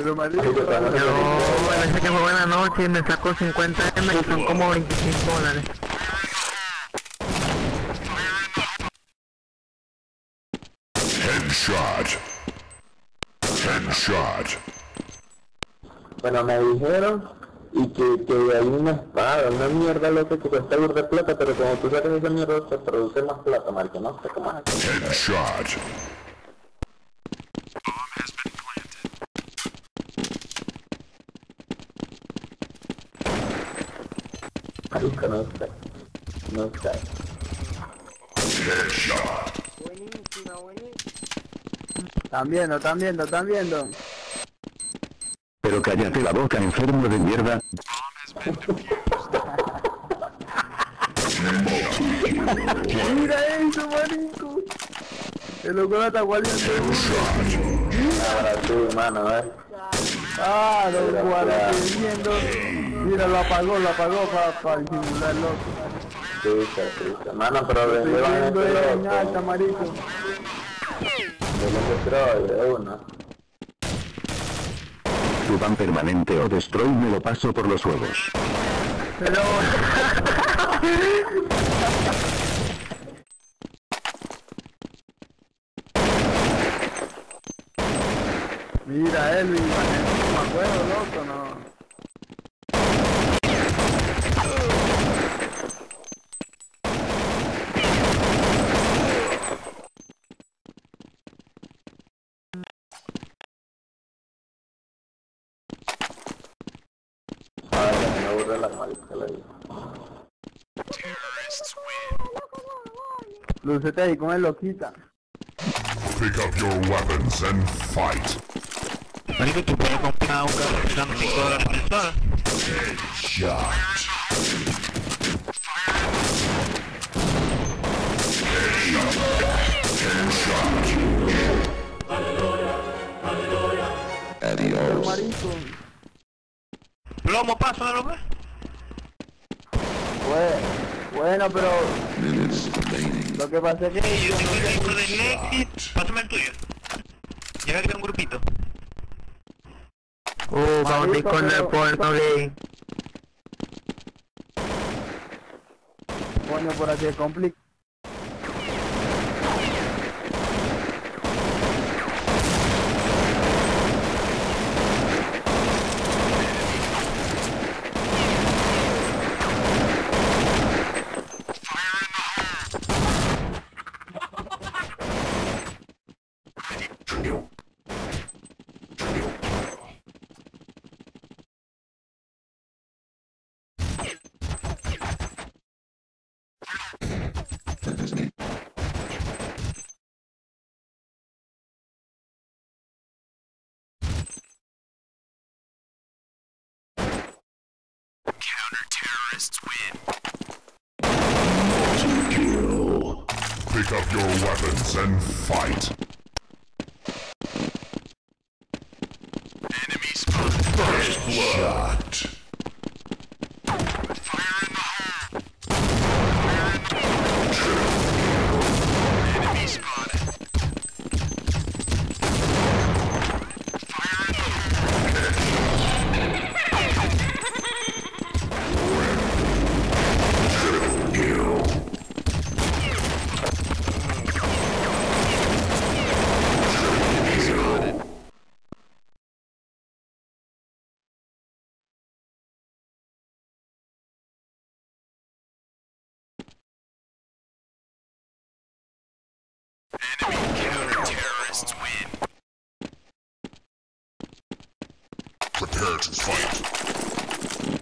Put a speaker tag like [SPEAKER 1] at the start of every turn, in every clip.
[SPEAKER 1] Pero marico,
[SPEAKER 2] Yo,
[SPEAKER 3] parece que fue buena noche y me sacó 50 M y son como $25.
[SPEAKER 4] Headshot. Headshot.
[SPEAKER 2] bueno, me dijeron y que hay una espada, una mierda loca que cuesta burda de plata, pero como tú sacas esa mierda se produce más plata, marico, no sé cómo es.
[SPEAKER 4] Headshot.
[SPEAKER 2] Marico, no sé. No sé.
[SPEAKER 4] Headshot.
[SPEAKER 1] buenísima, buenísima. Están viendo.
[SPEAKER 5] Pero cállate la boca, enfermo de mierda.
[SPEAKER 1] Mira eso, marico. El loco la está guardando.
[SPEAKER 2] Ahora sí, mano, a ver.
[SPEAKER 1] Ah, lo guardando. Mira, lo apagó para disimular loco.
[SPEAKER 2] Sí, mano, pero le
[SPEAKER 1] Estoy
[SPEAKER 2] llevan
[SPEAKER 1] viendo
[SPEAKER 2] este
[SPEAKER 1] en alta,
[SPEAKER 2] loco.
[SPEAKER 1] marico.
[SPEAKER 2] De lo que trae, de una.
[SPEAKER 5] Tu ban permanente o destroy me lo paso por los huevos.
[SPEAKER 3] Pero...
[SPEAKER 1] Mira, Elvin, no me acuerdo, loco, no.
[SPEAKER 2] Ay, me aburre la marica, la vida.
[SPEAKER 1] Lucete ahí con el loquita.
[SPEAKER 4] Pick up your weapons and fight.
[SPEAKER 3] Marico, tú puedes comprar un carro que está $5 mensual.
[SPEAKER 4] Headshot.
[SPEAKER 1] Pero marico.
[SPEAKER 3] Plomo, paso de lo que.
[SPEAKER 1] Bueno, pero lo que pasa es que
[SPEAKER 3] Yo
[SPEAKER 1] yo
[SPEAKER 3] tengo
[SPEAKER 1] no
[SPEAKER 3] el
[SPEAKER 1] sé.
[SPEAKER 3] grupo de Lexi, pásame el tuyo. Llega a crear un grupito. Vamos a ir con el porno gay.
[SPEAKER 1] Coño, por aquí es complicado.
[SPEAKER 4] Pick up your weapons and fight. First blood. Prepare to fight.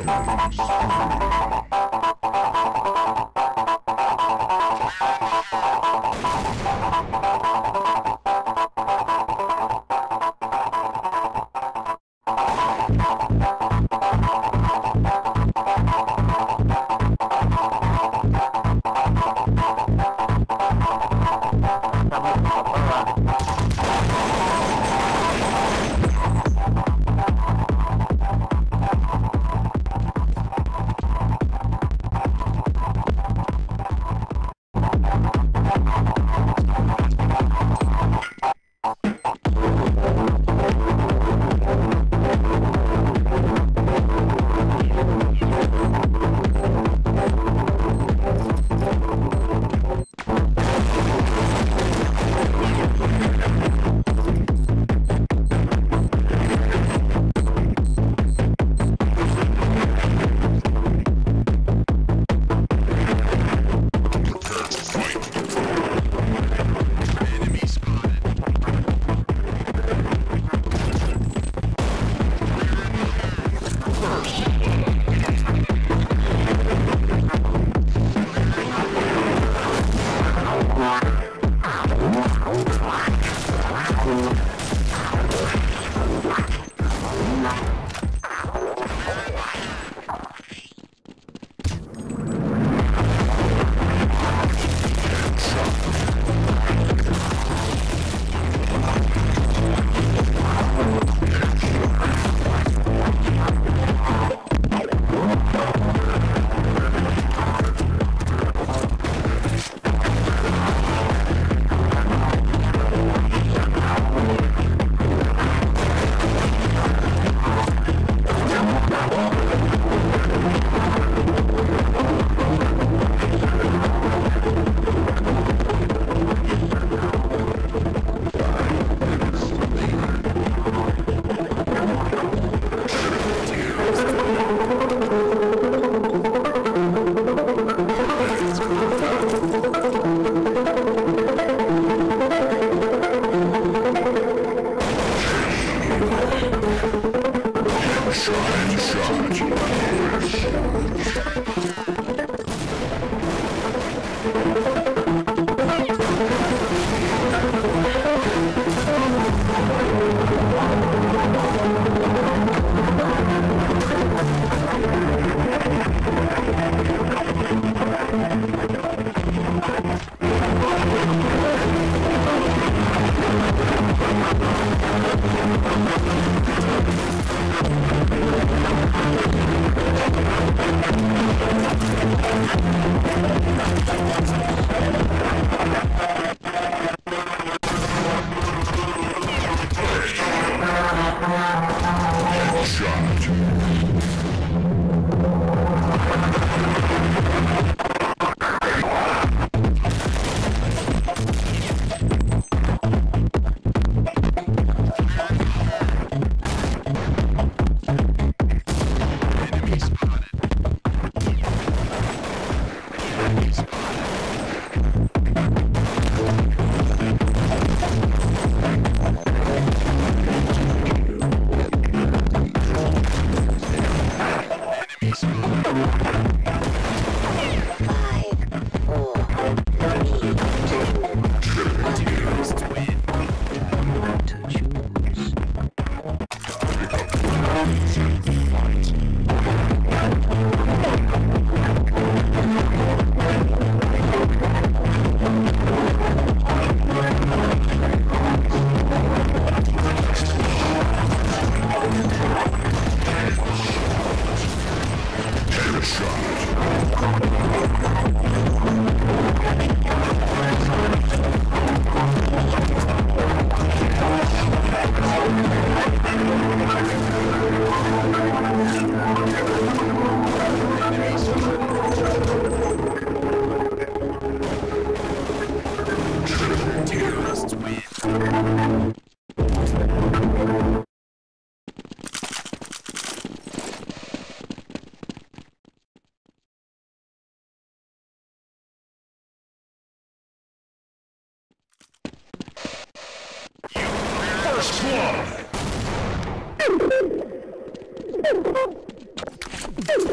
[SPEAKER 4] First blood!